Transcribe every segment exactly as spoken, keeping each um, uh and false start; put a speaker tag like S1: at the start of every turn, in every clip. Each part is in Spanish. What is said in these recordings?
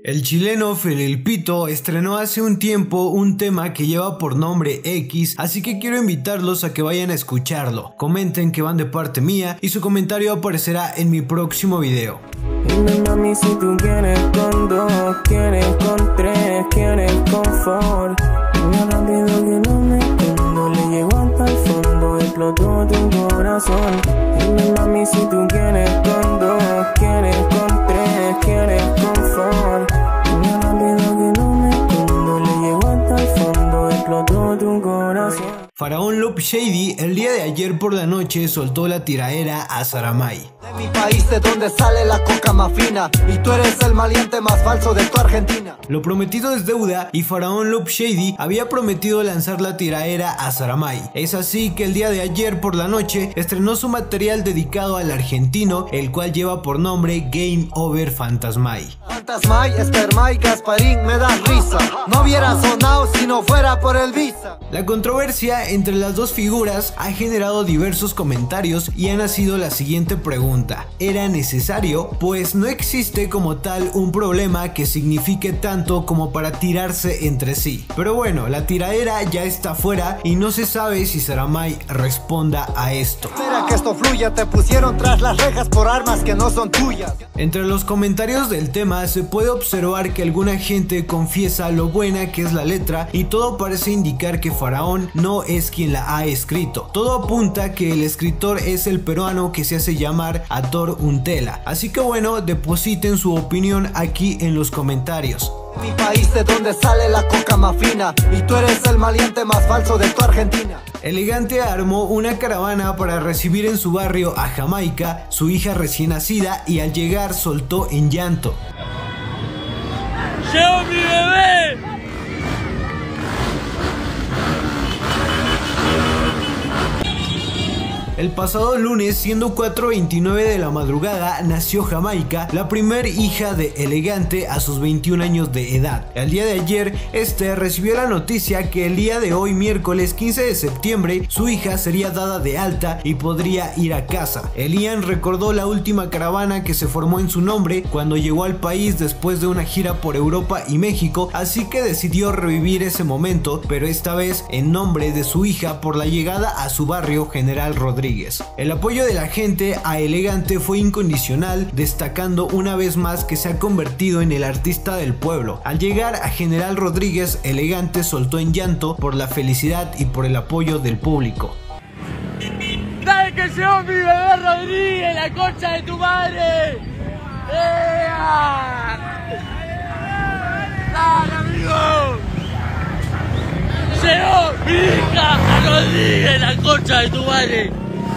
S1: El chileno Felipito estrenó hace un tiempo un tema que lleva por nombre X, así que quiero invitarlos a que vayan a escucharlo. Comenten que van de parte mía y su comentario aparecerá en mi próximo video.
S2: Dime mami si tú quieres con dos, quieres con tres, quieres confort. Dime rápido que no me escondo, le llego hasta el fondo, explotó tu corazón. Dime mami si tú quieres con dos, quieres con tres, quieres confort. Dime rápido que no me escondo, le llego hasta el fondo, explotó tu corazón.
S1: Faraón Love Shady el día de ayer por la noche soltó la tiraera a Saramay.
S3: De mi país de donde sale la coca más fina, y tú eres el maleante más falso de tu Argentina.
S1: Lo prometido es deuda y Faraón Love Shady había prometido lanzar la tiraera a Saramay. Es así que el día de ayer por la noche estrenó su material dedicado al argentino, el cual lleva por nombre Game Over Fantasmay.
S3: Fantasmay, Espermay, Gasparín, me da risa. No hubiera sonado si no fuera por el Visa.
S1: La controversia entre las dos figuras ha generado diversos comentarios y ha nacido la siguiente pregunta: ¿era necesario? Pues no existe como tal un problema que signifique tanto como para tirarse entre sí. Pero bueno, la tiraera ya está fuera y no se sabe si Saramay responda a esto.
S3: Espera que esto fluya, te pusieron tras las rejas por armas que no son tuyas.
S1: Entre los comentarios del tema se puede observar que alguna gente confiesa lo buena que es la letra y todo parece indicar que Faraón no es quien la ha escrito. Todo apunta que el escritor es el peruano que se hace llamar Ator Untela. Así que bueno, depositen su opinión aquí en los comentarios.
S3: Mi país de donde sale la coca más fina, y tú eres el maleante más falso de tu Argentina.
S1: Elegante armó una caravana para recibir en su barrio a Jamaica, su hija recién nacida, y al llegar soltó en llanto.
S4: ¡Llegó mi bebé!
S1: El pasado lunes, siendo cuatro veintinueve de la madrugada, nació Jamaica, la primer hija de Elegante a sus veintiún años de edad. El día de ayer, este recibió la noticia que el día de hoy, miércoles quince de septiembre, su hija sería dada de alta y podría ir a casa. Elian recordó la última caravana que se formó en su nombre cuando llegó al país después de una gira por Europa y México, así que decidió revivir ese momento, pero esta vez en nombre de su hija por la llegada a su barrio General Rodríguez. El apoyo de la gente a Elegante fue incondicional, destacando una vez más que se ha convertido en el artista del pueblo. Al llegar a General Rodríguez, Elegante soltó en llanto por la felicidad y por el apoyo del público.
S4: ¡Dale que llegó mi bebé Rodríguez, la concha de tu madre! ¡Ea! ¡Dale, amigo! ¡Llegó mi hija Rodríguez, la concha de tu madre!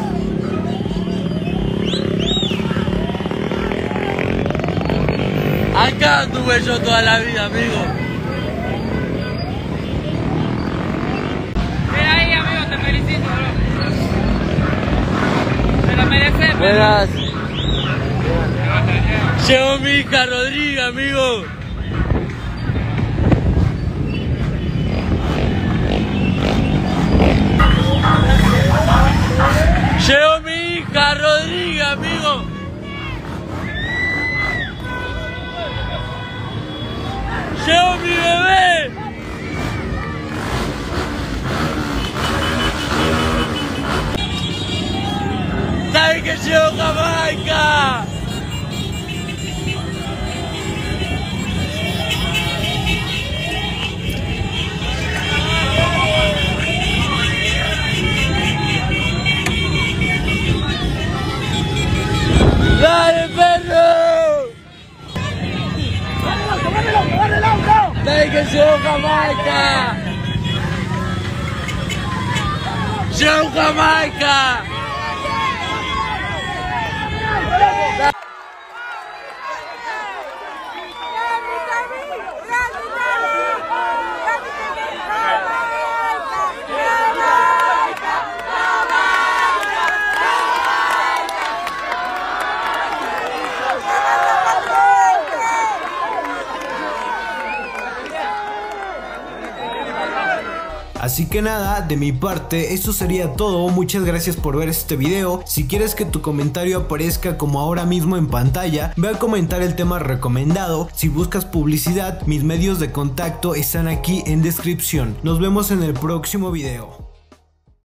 S4: Acá anduve yo toda la vida, amigo.
S5: Mira ahí, amigo, te felicito, bro. Te lo mereces,
S4: Verás. Llegó mi hija Rodríguez, amigo. Llegó mi hija Rodríguez, amigo. ¡Llegó mi bebé! ¡Sabe que llegó Jamaica! ¡Dale, perro! ¡Dale que llegó Jamaica! ¡Llegó Jamaica!
S1: Así que nada, de mi parte eso sería todo. Muchas gracias por ver este video. Si quieres que tu comentario aparezca como ahora mismo en pantalla, ve a comentar el tema recomendado. Si buscas publicidad, mis medios de contacto están aquí en descripción. Nos vemos en el próximo video.